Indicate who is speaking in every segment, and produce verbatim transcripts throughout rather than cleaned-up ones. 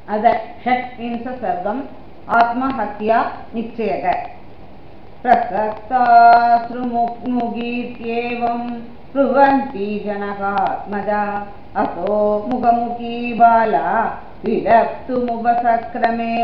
Speaker 1: अद षट्त्रिंश सर्गम् आत्महत्या निश्चयः। प्रसक्ताश्रुमुग्मुगीत्येवं ब्रुवन्ति जनकात्मजा अतो मुखमुखी बाला विलप्तुमुपसक्रमे।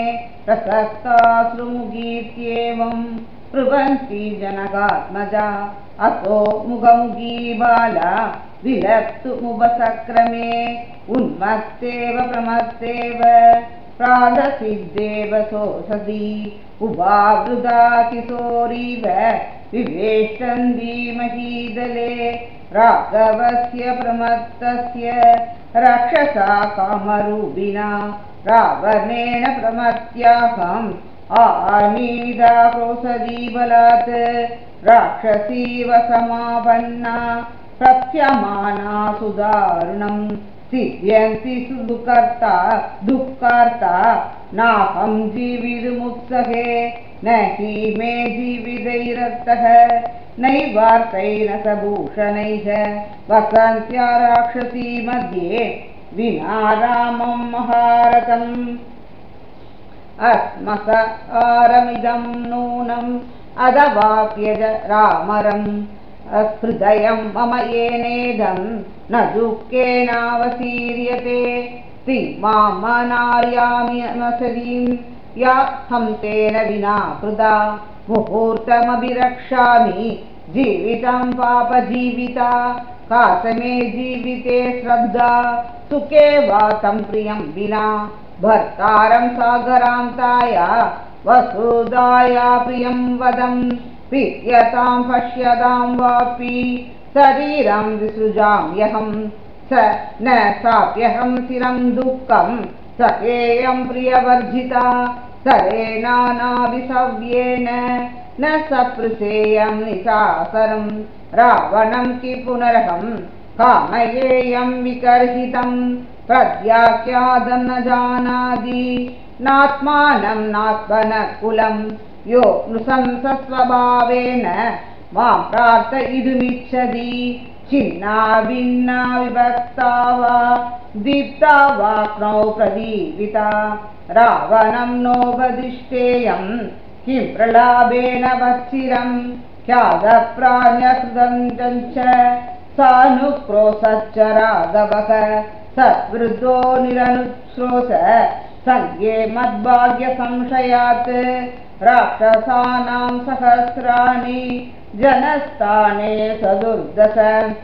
Speaker 1: प्रसक्ताश्रुमुगीत्येवं ब्रुवन्ति जनकात्मजा अतो मुखमुखी बाला विलप्तुमुपसक्रमे। उन्मत्तेव प्रमत्तेव प्रादसिद्धेव सोऽसति उभावृता किशोरीव विवेष्टन्ति महीदले। राघवस्य प्रमत्तस्य राक्षसा कामरूपिणा रावणेन प्रमत्याहम् आनीता क्रोशदी बलात्। राक्षसीव समापन्ना प्रप्यमाना सुदारुणम् सिद्ध्यन्ति सुदुःखर्ता दुःखार्ता नाहं जीवितुमुत्सहे न हि मे जीवितैरर्थः नैवार्थैः न स भूषणैः। वसन्त्या राक्षसी मध्ये विना रामं महारथम् अस्मसारमिदं नूनम् अदवाप्यज रामरम्। हृदयं मम येनेदं न दुःखेनावसीर्यते स्त्रीमामनार्यामसरीं या हन्तेन विना कृता। मुहूर्तमभिरक्षामि जीवितं पापजीविता कासमे जीविते श्रद्धा सुखे वा तं प्रियं विना। भर्तारं सागरान्ताया वसुधाया प्रियं वदम् प्रीत्यतां पश्यतां वापि शरीरं विसृजाम्यहं स न साप्यहं चिरं दुःखं सखेयं प्रियवर्जिता। सरेनानाभिसव्येन न सपृशेयं निशासरं रावणं कि पुनरहं कामयेयं विकर्हितं। प्रत्याख्यातं न जानाति नात्मानं नात्मनः कुलम् यो नृशंसस्वभावेन मां प्रार्थयितुमिच्छति। छिन्ना भिन्ना विभक्ता वा दीप्ता वाक्नौ प्रदीपिता रावणं नोपदिष्टेयं किं प्रलाभेन वत्सिरं। ख्यातप्राज्ञकृतं च सानुक्रोशश्च राघवः सद्वृद्धो निरनुश्रोष संज्ञे मद्भाग्यसंशयात्। राक्षसानां सहस्राणि जनस्थाने सदुर्दश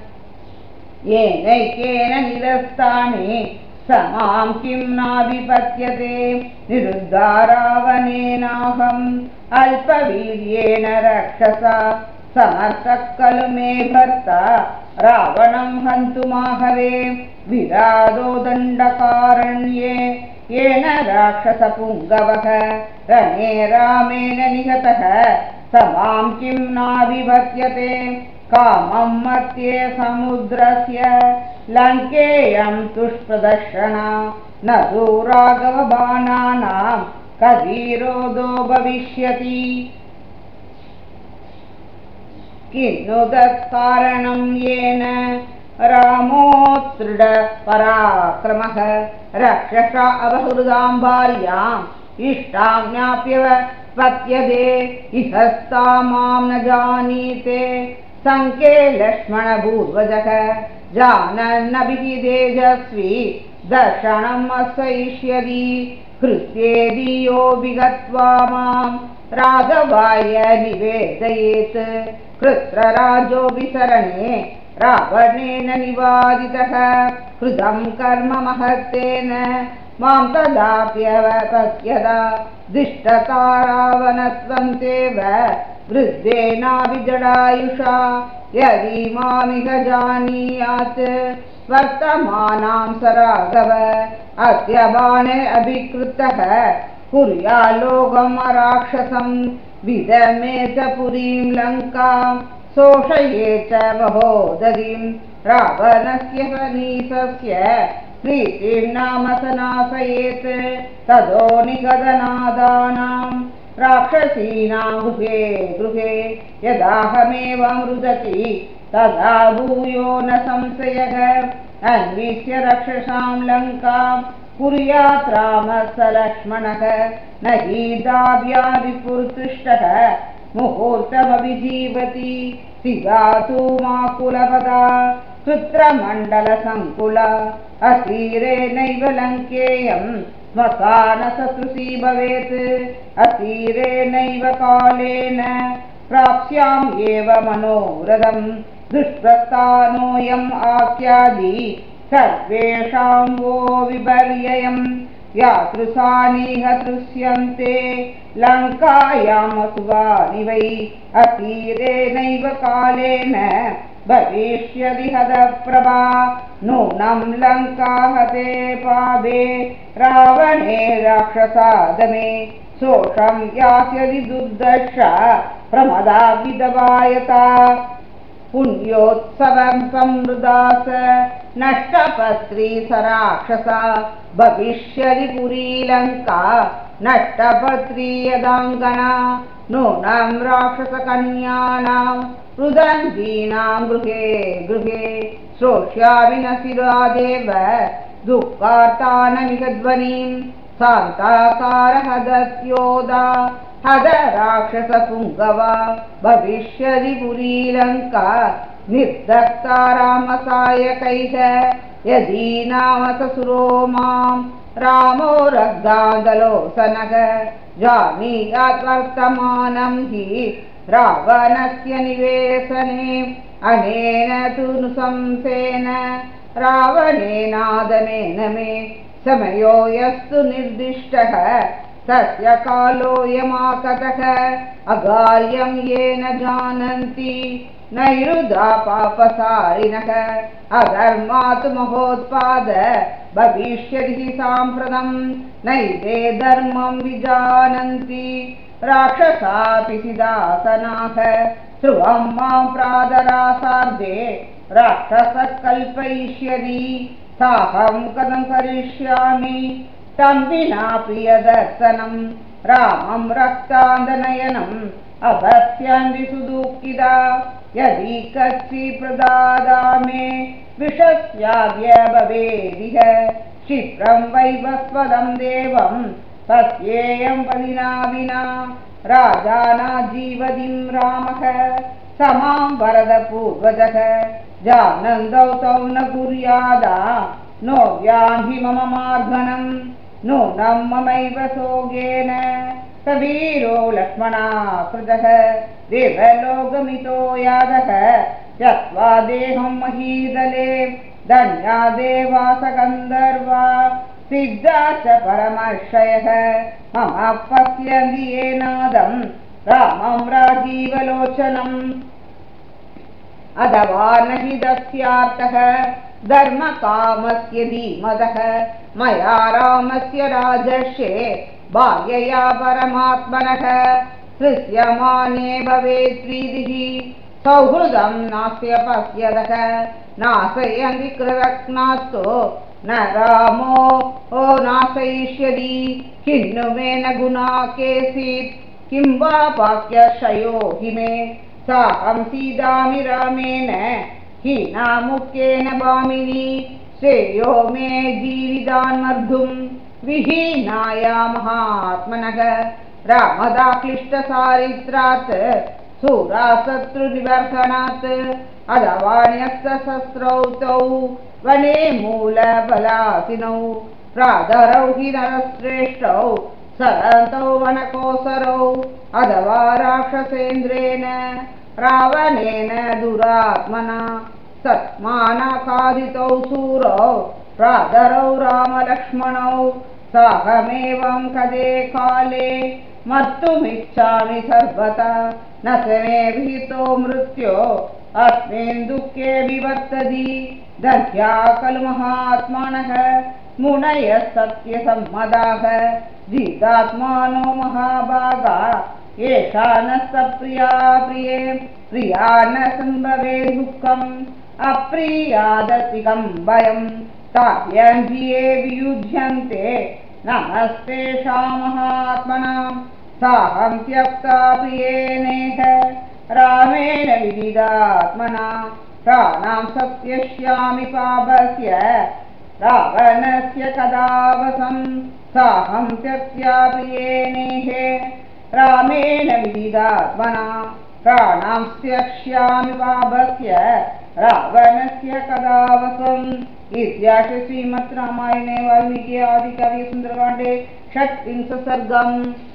Speaker 1: येनैकेन निरस्तानि समां किं नाभिपत्यते। निरुद्धा रावणेनाहम् अल्पवीर्येण रक्षसा समर्थः खलु मे भर्ता रावणं हन्तुमाहवे। विरादो दण्डकारण्ये येन राक्षसपुङ्गवः रणे रामेण निहतः समां किं नाभिपत्यते। कामं मध्ये समुद्रस्य लङ्केयं दुष्प्रदर्शना न तु राघवबाणानां कधीरोधो भविष्यति। किन्नु तत्कारणं येन रामोत्सृड पराक्रमः। रक्षसा अवहृदां भार्याम् इष्टां ज्ञाप्यवपत्यते इहस्ता मां न जानीते। संके लक्ष्मणभूर्वजः जानन्नपि तेजस्वी दर्शनम् असहिष्यति। कृत्येदि यो विगत्वा मां राघवाय निवेदयेत्। कृत्रराजोऽपि शरणे रावणेन निवादितः कृतं कर्म महत्तेन मां तदाप्यवपश्यता। दिष्टता रावणत्वं तेव वृद्धेनाभिजडायुषा यदि मामिह जानीयात्। वर्तमानां स राघव अस्य बाणे अभिकृतः कुर्याल्लोकम् अराक्षसं। विदमेत पुरीं लङ्कां शोषयेत महोदधिं। रावणस्य सनीसस्य प्रीतिं नाम स नाशयेत्। ततो निगदनादानां राक्षसीनां गृहे गृहे यदाहमेवं रुदति तदा भूयो न संशयः। अन्विष्य रक्षसां लङ्कां कुर्यात् रामः स लक्ष्मणः न हि दाव्यादिपुर्तुष्टः मुहूर्तमभिजीवति सिगातु माकुलपदा कृत्रमण्डलसङ्कुला अतीरेणैव लङ्केयं श्मशानसदृशी भवेत् अतीरेणैव कालेन प्राप्स्याम्येव मनोरथं दुष्प्रस्थानोऽयम् आख्यादि सर्वेषां वो विपर्ययम् यादृशानिह दृश्यन्ते लङ्कायाम् असुवानि वै अतीरेणैव कालेन भविष्यति हतप्रभा नूनं लङ्का हते पावे रावणे राक्षसादमे शोषं यास्यति दुर्दशा प्रमदा विदवायता पुण्योत्सवं समृदास नष्टपत्री स राक्षसा भविष्यति पुरी लङ्का नष्टपत्री यदाङ्गना नूनं राक्षसकन्यानां रुदन्तीनां गृहे गृहे श्रोष्यामि न शिरादेव दुःखार्तानमिह ध्वनिं शान्ताकारः दस्योदा हद राक्षसपुङ्गवा भविष्यति पुरी लङ्का निर्दग्धा रामसायकैः यदि नाम ससुरो मां रामो रग्धादलोसनः जानीयात् वर्तमानं हि रावणस्य निवेशने अनेन तु नृशंसेन रावणेनादनेन मे समयो यस्तु निर्दिष्टः तस्य कालोऽयमाकतः अगार्यं येन जानन्ति नैरुदा पापसारिणः अधर्मात् महोत्पाद भविष्यति साम्प्रतं नैते धर्मं विजानन्ति राक्षसापि सिदासनाः ध्रुवं मां प्रादरासार्धे राक्षसः कल्पयिष्यति साहं कथं करिष्यामि तं विना प्रियदर्शनं रामं रक्तान्धनयनम् अभस्यन्ति सुदुःखिता यदि कच्चित् प्रदादामे विषस्याद्य भवेदिह क्षिप्रं वैवस्वदं देवं तस्येयं पदिना विना राजाना जीवतिं रामः समां वरदपूर्वजः जानन्दौ तौ न कुर्यादा नो व्याहि मम मार्गनं नूनं ममैव सोगेन कबीरो लक्ष्मणाकृतः देवलोकमितो यादः त्यक्त्वा देहं महीदले धन्या देवास गन्धर्वा सिद्धा च परमर्षयः मम पश्यन्ति येनादं रामं राजीवलोचनम् अथवा न हि दस्यार्थः धर्मकामस्य धीमतः मया रामस्य राजर्षे भार्यया परमात्मनः हृष्यमाने भवेत् प्रीतिः सौहृदं नास्य पश्यतः नाशयन्ति कृतघ्नास्तु न रामो ओ नाशयिष्यति किन्नु मे न गुणा केचित् किं वा वाक्यक्षयो हि मे साहं सीदामि रामेण हीनामुख्येन भामिनी श्रेयो मे जीवितान्मर्धुं विहीनाया महात्मनः रामदाक्लिष्टचारित्रात् शूराशत्रुनिवर्तनात् अदवान्यस्तशस्त्रौ तौ वने मूलबलासिनौ प्रादरौ हि नरश्रेष्ठौ सरन्तौ वनकोसरौ अथवा राक्षसेन्द्रेण रावणेन दुरात्मना सत्मानाखादितौ शूरौ प्रादरौ रामलक्ष्मणौ साहमेवं कदे काले मर्तुमिच्छामि सर्वथा न स मे भीतो मृत्यो अस्मिन् दुःखे विवर्तति दह्या खलु महात्मानः मुनयः सत्यसम्मदाः जितात्मानो महाभागा एषा न सप्रिया प्रिये प्रिया न सम्भवे दुःखम् अप्रियादतिकं भयं ताभ्यं धिये वियुध्यन्ते नमस्तेषां महात्मनां साहं त्यक्ता प्रियेनेह रामेण विदितात्मना प्राणां सत्यस्यामि पापस्य रावणस्य कदावसं साहं त्यक्त्वा प्रियेणेहे रामेण विदितात्मना प्राणां त्यक्ष्यामि पापस्य रावणस्य कदावसम् इत्यार्षे श्रीमद् रामायणे वाल्मीकि आदिकाव्ये सुन्दरकाण्डे षट्त्रिंशत् सर्गम्।